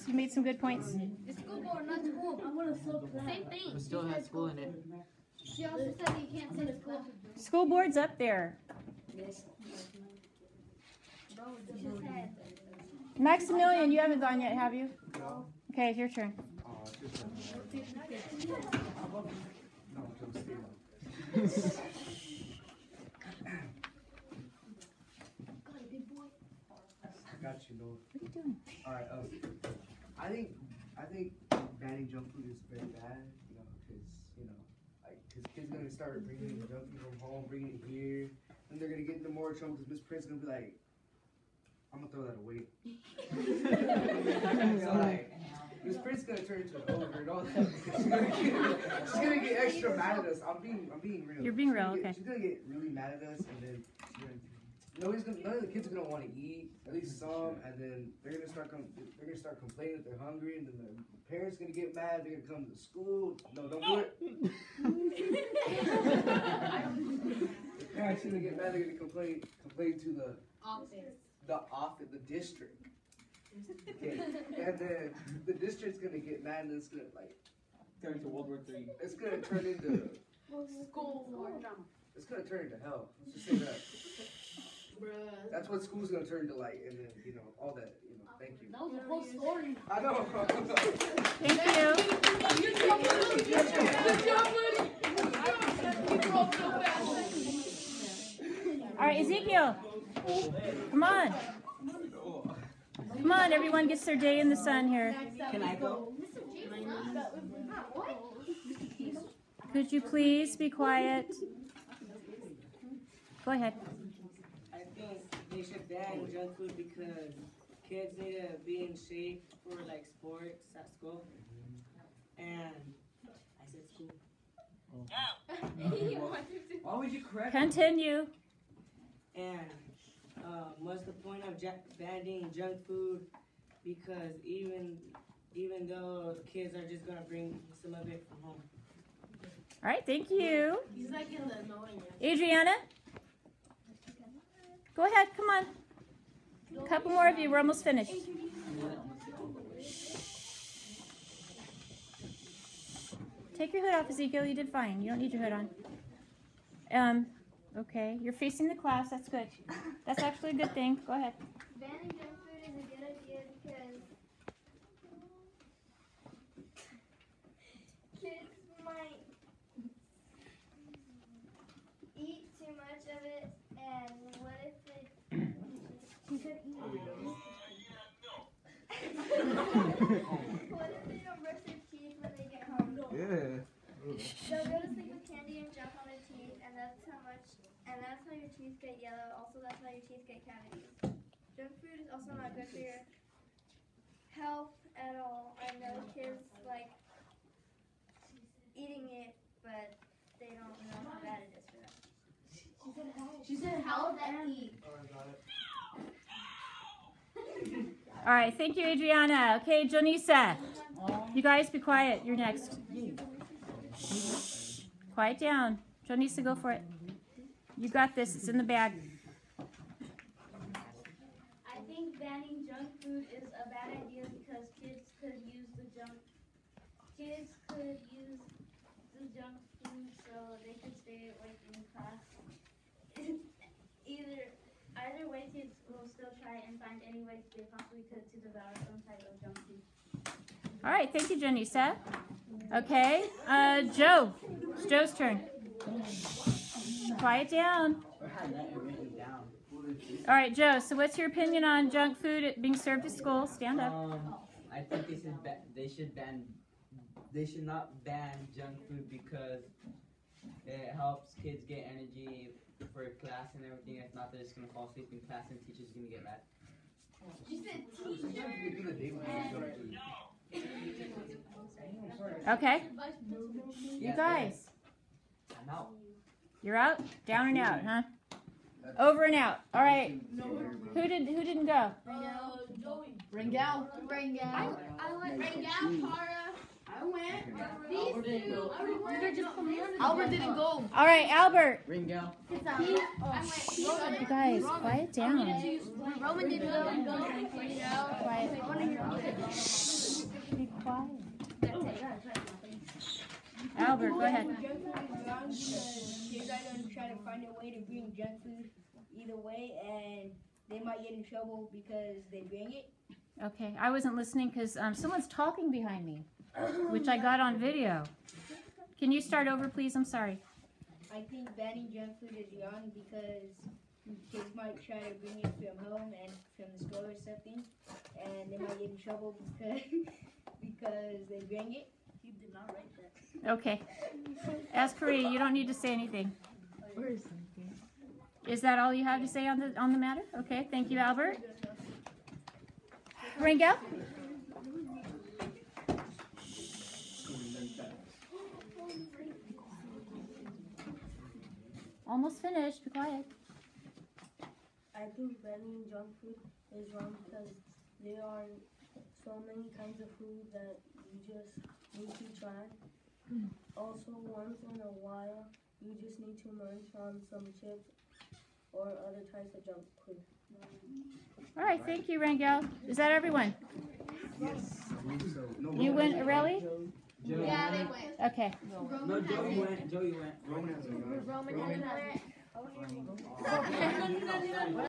You made some good points. It's school board, not school. Same thing. It still has school in it. She also said that you can't say school. School board's up there. Maximilian, you haven't gone yet, have you? No. Okay, it's your turn. Got you, Lord. What are you doing? All right. I think banning junk food is very bad. Because kids are gonna start bringing junk food from home, bringing it here, and they're gonna get into more trouble because Miss Prince is gonna be like, I'm gonna throw that away. So like, Miss Prince is gonna turn into an ogre and all that. She's gonna get extra mad at us. I'm being real. You're being real, okay. She's gonna get really mad at us, and then none of the kids are gonna want to eat, at least some, and then they're gonna start complaining that they're hungry, and then the parents gonna get mad. They're gonna come to school. No, don't do it. The parents gonna get mad. They're gonna complain to the the district. Okay, and then the district's gonna get mad, and it's gonna Turn into World War III. it's gonna turn into School board. it's gonna turn into hell. Let's just say that. That's what school's gonna turn to and then all that. Thank you. That was a whole story. I know. Thank you. All right, Ezekiel. Come on. Come on, everyone gets their day in the sun here. Can I go? Could you please be quiet? Go ahead. I think they should ban junk food because kids need to be in shape for sports at school. And I said school. Why would you correct? Continue. And what's the point of banning junk food? Because even though kids are just gonna bring some of it from home. All right, thank you. He's like in the annoying. Adriana? Go ahead, come on. A couple more of you, we're almost finished. Take your hood off, Ezekiel, you did fine. You don't need your hood on. Okay, you're facing the class, that's good. That's actually a good thing. Go ahead. Banning junk food is a good idea because kids might eat too much of it, and what if they what if they don't brush their teeth when they get home? Yeah. They'll go to sleep with candy and junk on their teeth, and that's how your teeth get yellow. Also, that's how your teeth get cavities. Junk food is also not good for your health at all. I know kids like eating it, but they don't know how bad it is for them. She said, how that eat? All right, thank you, Adriana. Okay, Jonisa. You guys be quiet. You're next. Shh. Quiet down. Jonisa, go for it. You got this. It's in the bag. I think banning junk food is a bad idea because kids could use the junk food so they could stay awake in class. Either way, kids will still try and find any ways they possibly could to devour some type of junk food. All right, thank you, Jonisa. Okay, Joe. It's Joe's turn. Quiet down. All right, Joe, so what's your opinion on junk food being served at school? Stand up. I think they should not ban junk food because it helps kids get energy for class and everything. If not, they're just gonna fall asleep in class and teachers gonna get mad. She said Okay. You guys. I'm out. You're out? Down and out, huh? Over and out. All right. Who didn't go? Joey. Rangel. I went Rangel, Tara. I went. These two. Albert didn't go. All right, Albert. Ringel. You guys, quiet down. Roman didn't go. Quiet. Albert, go ahead. Junk food is wrong because kids are going to try to find a way to bring junk food either way, and they might get in trouble because they bring it. Okay, I wasn't listening because someone's talking behind me, which I got on video. Can you start over, please? I'm sorry. I think banning junk food is wrong because kids might try to bring it from home and from the store or something, and they might get in trouble because they bring it. You did not write that. Okay. Ask Maria. You don't need to say anything. Is that all you have to say on the matter? Okay. Thank you, Albert. Rangel? Almost finished. Be quiet. I think banning junk food is wrong because there are so many kinds of food that you just need to try. Also, once in a while, you just need to munch on some chips or other types of junk food. All right. Thank you, Rangel. Is that everyone? Yes, I believe so. No, You went, Areli? Joey Yeah, they went. went. Okay. No, Joey went. Joey went. Roman has a gun. Roman Roman. has it.